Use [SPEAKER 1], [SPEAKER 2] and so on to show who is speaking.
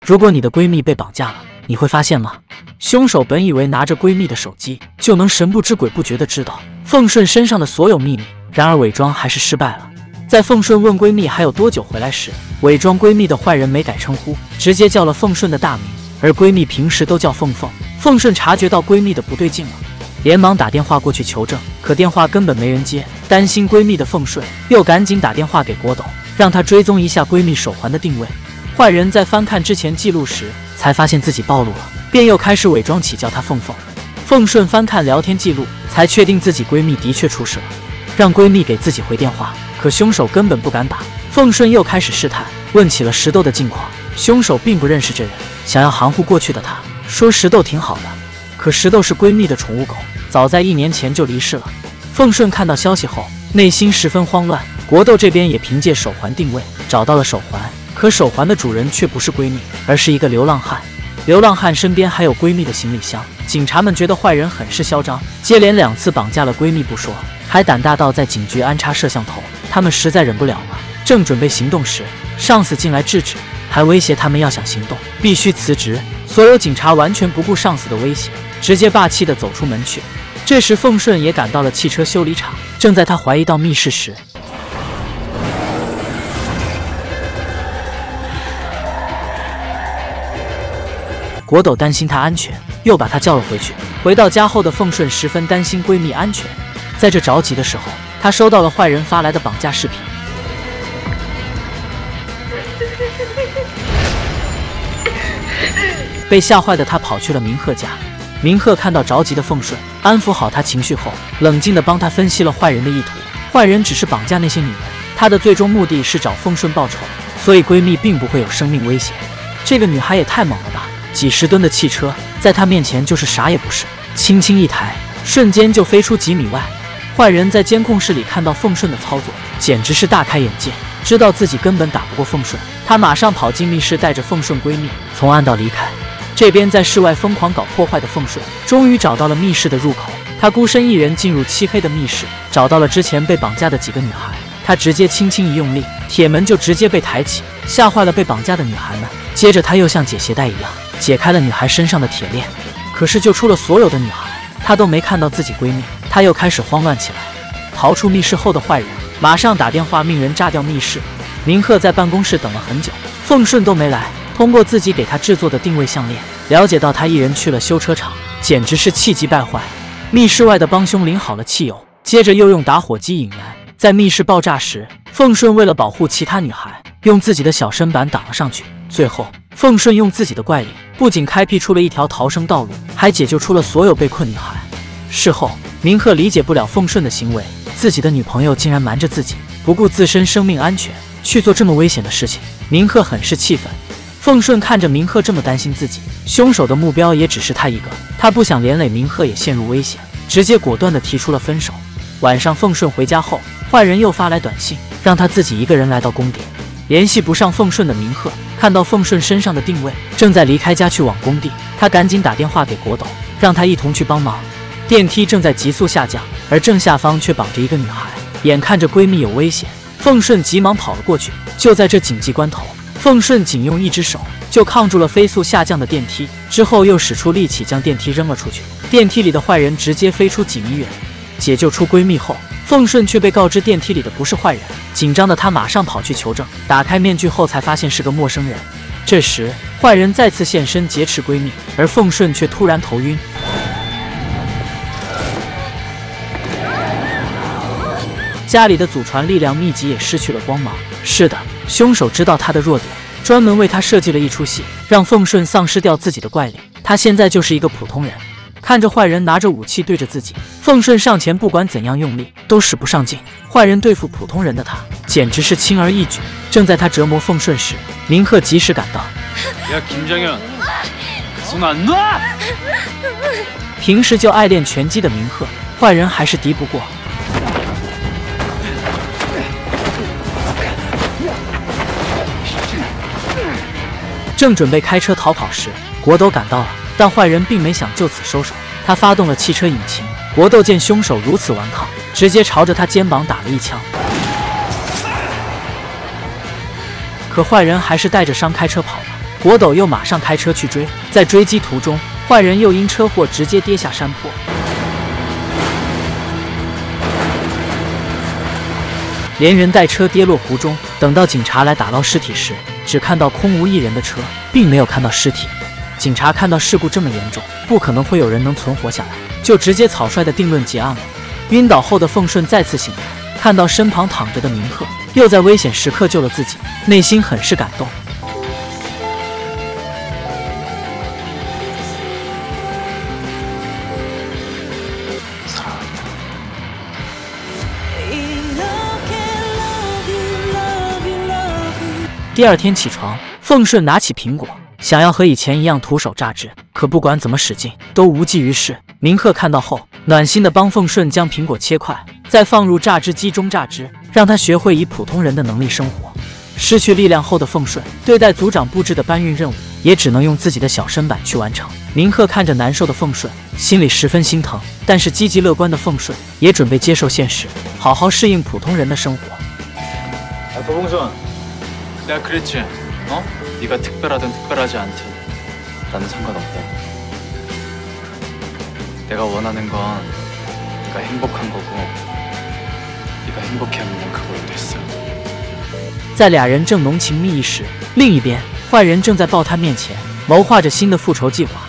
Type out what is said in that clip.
[SPEAKER 1] 如果你的闺蜜被绑架了，你会发现吗？凶手本以为拿着闺蜜的手机就能神不知鬼不觉地知道凤顺身上的所有秘密，然而伪装还是失败了。在凤顺问闺蜜还有多久回来时，伪装闺蜜的坏人没改称呼，直接叫了凤顺的大名，而闺蜜平时都叫凤凤。凤顺察觉到闺蜜的不对劲了，连忙打电话过去求证，可电话根本没人接。担心闺蜜的凤顺又赶紧打电话给国斗，让他追踪一下闺蜜手环的定位。坏人在翻看之前记录时，才发现自己暴露了，便又开始伪装起叫她凤凤。凤顺翻看聊天记录，才确定自己闺蜜的确出事了，让闺蜜给自己回电话，可凶手根本不敢打。凤顺又开始试探，问起了石头的近况。凶手并不认识这人，想要含糊过去的他说石头挺好的，可石头是闺蜜的宠物狗，早在1年前就离世了。凤顺看到消息后，内心十分慌乱。国斗这边也凭借手环定位找到了手环，可手环的主人却不是闺蜜，而是一个流浪汉。流浪汉身边还有闺蜜的行李箱。警察们觉得坏人很是嚣张，接连2次绑架了闺蜜不说，还胆大到在警局安插摄像头。他们实在忍不了了，正准备行动时，上司进来制止，还威胁他们要想行动必须辞职。所有警察完全不顾上司的威胁，直接霸气地走出门去。这时凤顺也赶到了汽车修理厂，正在他怀疑到密室时，国斗担心她安全，又把她叫了回去。回到家后的凤顺十分担心闺蜜安全，在这着急的时候，她收到了坏人发来的绑架视频。被吓坏的她跑去了明鹤家。明鹤看到着急的凤顺，安抚好她情绪后，冷静地帮她分析了坏人的意图。坏人只是绑架那些女人，他的最终目的是找凤顺报仇，所以闺蜜并不会有生命危险。这个女孩也太猛了吧！几十吨的汽车在她面前就是啥也不是，轻轻一抬，瞬间就飞出几米外。坏人在监控室里看到凤顺的操作，简直是大开眼界，知道自己根本打不过凤顺，他马上跑进密室，带着凤顺闺蜜从暗道离开。这边在室外疯狂搞破坏的凤顺，终于找到了密室的入口。他孤身一人进入漆黑的密室，找到了之前被绑架的几个女孩。他直接轻轻一用力，铁门就直接被抬起，吓坏了被绑架的女孩们。接着他又像解鞋带一样解开了女孩身上的铁链，可是救出了所有的女孩，他都没看到自己闺蜜。他又开始慌乱起来。逃出密室后的坏人马上打电话命人炸掉密室。明鹤在办公室等了很久，凤顺都没来。通过自己给他制作的定位项链，了解到他一人去了修车厂，简直是气急败坏。密室外的帮凶淋好了汽油，接着又用打火机引燃。在密室爆炸时，凤顺为了保护其他女孩，用自己的小身板挡了上去。最后，凤顺用自己的怪力，不仅开辟出了一条逃生道路，还解救出了所有被困女孩。事后，明鹤理解不了凤顺的行为，自己的女朋友竟然瞒着自己，不顾自身生命安全去做这么危险的事情，明鹤很是气愤。凤顺看着明鹤这么担心自己，凶手的目标也只是他一个，他不想连累明鹤也陷入危险，直接果断地提出了分手。晚上凤顺回家后，坏人又发来短信，让他自己一个人来到工地。联系不上凤顺的明鹤看到凤顺身上的定位，正在离开家去往工地，他赶紧打电话给国斗，让他一同去帮忙。电梯正在急速下降，而正下方却绑着一个女孩，眼看着闺蜜有危险，凤顺急忙跑了过去。就在这紧急关头，凤顺仅用一只手就抗住了飞速下降的电梯，之后又使出力气将电梯扔了出去。电梯里的坏人直接飞出几米远。解救出闺蜜后，凤顺却被告知电梯里的不是坏人，紧张的她马上跑去求证，打开面具后才发现是个陌生人。这时坏人再次现身劫持闺蜜，而凤顺却突然头晕。家里的祖传力量秘籍也失去了光芒。是的，凶手知道她的弱点，专门为她设计了一出戏，让凤顺丧失掉自己的怪力。她现在就是一个普通人。看着坏人拿着武器对着自己，凤顺上前不管怎样用力都使不上劲。坏人对付普通人的他简直是轻而易举。正在他折磨凤顺时，明鹤及时赶到。平时就爱练拳击的明鹤，坏人还是敌不过。正准备开车逃跑时，国斗赶到了。但坏人并没想就此收手，他发动了汽车引擎。国斗见凶手如此顽抗，直接朝着他肩膀打了一枪。可坏人还是带着伤开车跑了。 国斗又马上开车去追，在追击途中，坏人又因车祸直接跌下山坡。连人带车跌落湖中。等到警察来打捞尸体时，只看到空无一人的车，并没有看到尸体。警察看到事故这么严重，不可能会有人能存活下来，就直接草率的定论结案了。晕倒后的凤顺再次醒来，看到身旁躺着的明鹤，又在危险时刻救了自己，内心很是感动。第二天起床，凤顺拿起苹果，想要和以前一样徒手榨汁，可不管怎么使劲，都无济于事。明鹤看到后，暖心的帮凤顺将苹果切块，再放入榨汁机中榨汁，让他学会以普通人的能力生活。失去力量后的凤顺，对待组长布置的搬运任务，也只能用自己的小身板去完成。明鹤看着难受的凤顺，心里十分心疼，但是积极乐观的凤顺也准备接受现实，好好适应普通人的生活。
[SPEAKER 2] 도봉순, 내가 그랬지. 네가 특별하든 특별하지 않든 나는 상관없다. 내가 원하는 건 네가 행복한 거고 네가 행복해하면 난 그걸로 됐어.
[SPEAKER 1] 在俩人正浓情蜜意时，另一边坏人正在报摊面前谋划着新的复仇计划。